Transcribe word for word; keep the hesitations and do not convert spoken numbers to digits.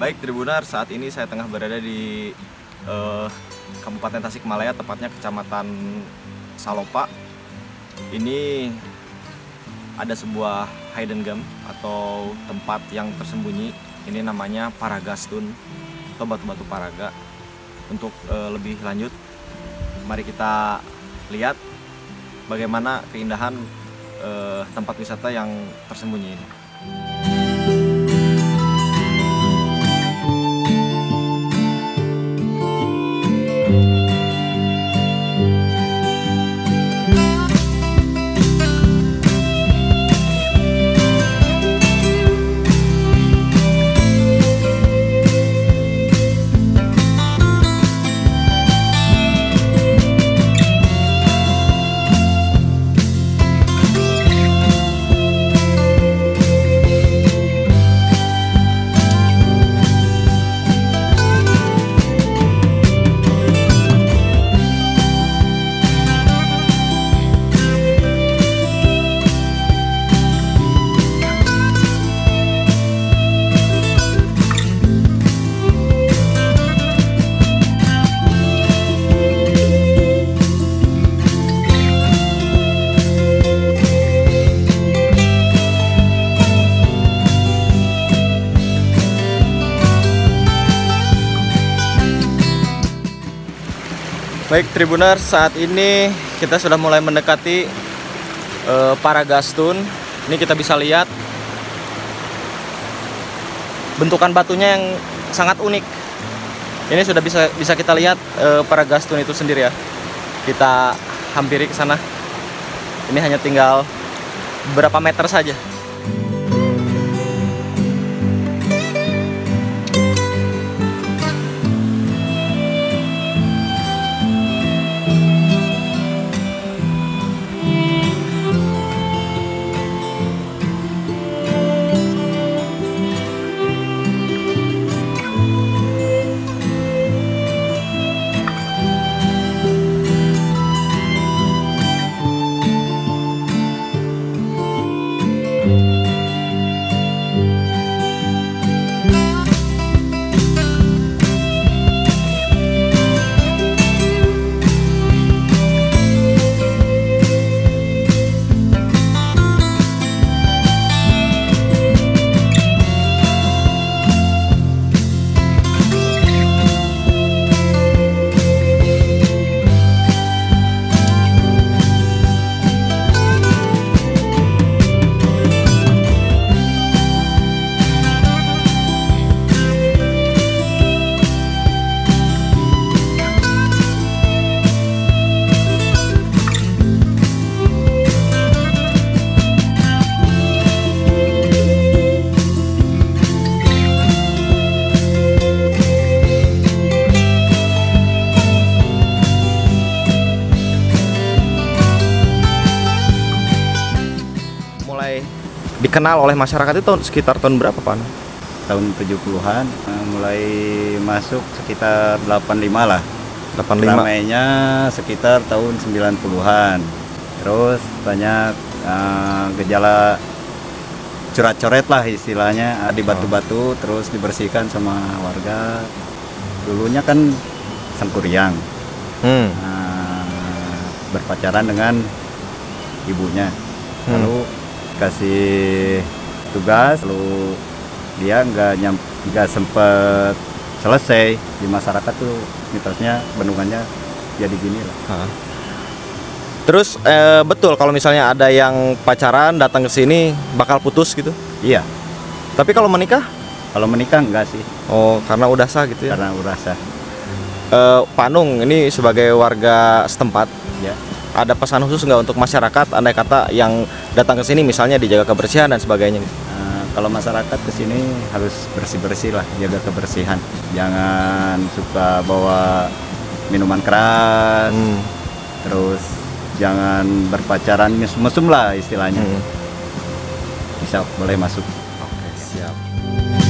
Baik Tribunar, saat ini saya tengah berada di eh, Kabupaten Tasikmalaya, tepatnya Kecamatan Salopa. Ini ada sebuah hidden gem atau tempat yang tersembunyi. Ini namanya Paragastun atau batu-batu paraga. Untuk eh, lebih lanjut, mari kita lihat bagaimana keindahan eh, tempat wisata yang tersembunyi ini. Baik Tribunar, saat ini kita sudah mulai mendekati uh, Paragastun. Ini kita bisa lihat bentukan batunya yang sangat unik. Ini sudah bisa bisa kita lihat uh, Paragastun itu sendiri ya. Kita hampiri ke sana. Ini hanya tinggal beberapa meter saja. Dikenal oleh masyarakat itu tahun, sekitar tahun berapa Pak? Tahun tujuh puluhan, mulai masuk sekitar delapan puluh lima lah. delapan puluh lima. Ramainya sekitar tahun sembilan puluhan. Terus banyak uh, gejala coret-coret lah istilahnya di batu-batu, terus dibersihkan sama warga. Dulunya kan Sangkuriang, hmm. uh, berpacaran dengan ibunya. Hmm. Lalu kasih tugas, lalu dia nggak nyam nggak sempet selesai di masyarakat tuh, mitosnya bendungannya jadi gini lah. Ha. Terus eh, betul kalau misalnya ada yang pacaran datang ke sini bakal putus gitu? Iya. Tapi kalau menikah? Kalau menikah enggak sih. Oh, karena udah sah gitu ya? Karena udah sah. Eh, Pak Nung ini sebagai warga setempat, ya. Ada pesan khusus nggak untuk masyarakat, andai kata yang datang ke sini misalnya dijaga kebersihan dan sebagainya? Uh, kalau masyarakat ke sini harus bersih-bersih lah, jaga kebersihan. Jangan suka bawa minuman keras, hmm. terus jangan berpacaran mesum-mesum lah istilahnya. Hmm. Bisa boleh masuk. Oke, siap.